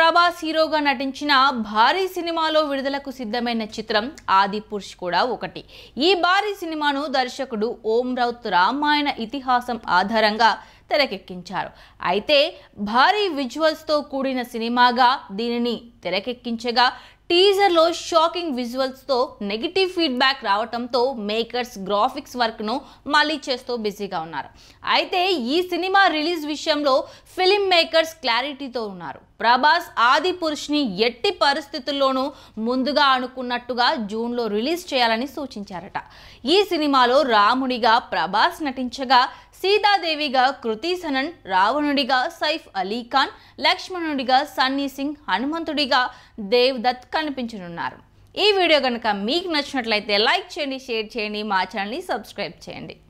ప్రభాస్ హీరోగా నటించిన భారీ సినిమాలో విడుదలకు సిద్ధమైన చిత్రం ఆదిపురుష్ కూడా ఒకటి. ఈ భారీ సినిమాను దర్శకుడు ఓం రౌత్ రామాయణ ఇతిహాసం ఆధారంగా తెరకెక్కించారు. అయితే భారీ విజువల్స్తో కూడిన సినిమాగా దీనిని తెరకెక్కించగా టీజర్లో షాకింగ్ విజువల్స్తో నెగిటివ్ ఫీడ్బ్యాక్ రావడంతో మేకర్స్ గ్రాఫిక్స్ వర్క్ను మళ్ళీ చేస్తూ బిజీగా ఉన్నారు. అయితే ఈ సినిమా రిలీజ్ విషయంలో ఫిల్మ్ మేకర్స్ క్లారిటీతో ఉన్నారు. ప్రభాస్ ఆదిపురుష్ని ఎట్టి పరిస్థితుల్లోనూ ముందుగా అనుకున్నట్టుగా జూన్లో రిలీజ్ చేయాలని సూచించారట. ఈ సినిమాలో రాముడిగా ప్రభాస్ నటించగా సీతాదేవిగా కృతి సనన్, రావణుడిగా సైఫ్ అలీ ఖాన్, లక్ష్మణుడిగా సన్నీ సింగ్, హనుమంతుడిగా దేవ్ దత్ కనిపించనున్నారు. ఈ వీడియో కనుక మీకు నచ్చినట్లయితే లైక్ చేయండి, షేర్ చేయండి, మా ఛానల్ని సబ్స్క్రైబ్ చేయండి.